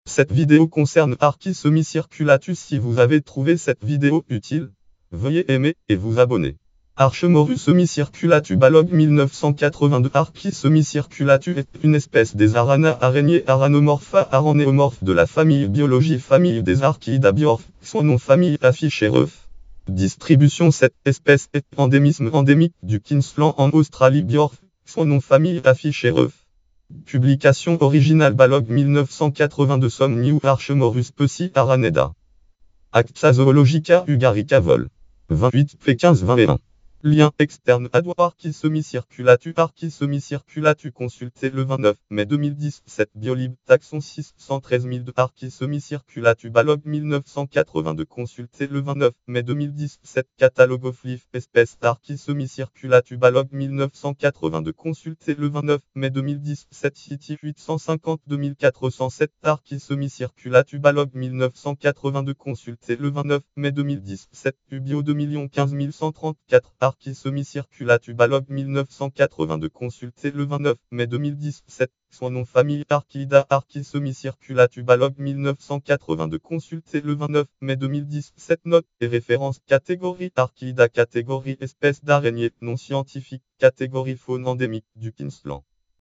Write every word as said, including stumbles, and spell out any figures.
Cette vidéo concerne Archie semicirculatus. Si vous avez trouvé cette vidéo utile, veuillez aimer et vous abonner. Archemorus semicirculatu Balog mille neuf cent quatre-vingt-deux. Archie semicirculatu est une espèce des aranas araignées aranomorpha aranéomorphes de la famille biologie famille des Archidabiorphes. Son nom famille affiché ref. Distribution. Cette espèce est endémisme endémique du Queensland en Australie. Biorph. Son nom famille affiché ref. Publication originale Balog mille neuf cent quatre-vingt-deux. Some New Archemorus Peci Araneda. Acta Zoologica Ugarica Vol. vingt-huit p quinze vingt et un. Lien externe Adwa Archie semicirculatu Archie semicirculatu consulté le vingt-neuf mai deux mille dix-sept. Biolib taxon six cent treize mille deux. Archie semicirculatu Balog mille neuf cent quatre-vingt-deux consulté le vingt-neuf mai deux mille dix-sept. Catalogue of Life espèce Archie semicirculatu Balog mille neuf cent quatre-vingt-deux consulté le vingt-neuf mai deux mille dix-sept. City huit cent cinquante deux mille quatre cent sept. Archie semicirculatu Balog mille neuf cent quatre-vingt-deux consulté le vingt-neuf mai deux mille dix-sept. Ubio deux millions quinze mille cent trente-quatre. Archie semicirculatu Balog mille neuf cent quatre-vingt-deux consulté le vingt-neuf mai deux mille dix-sept. Son nom famille Archida Archie semicirculatu Balog mille neuf cent quatre-vingt-deux consulté le vingt-neuf mai deux mille dix-sept. Note et référence. Catégorie Archida. Catégorie espèce d'araignée non scientifique. Catégorie faune endémique du Queensland.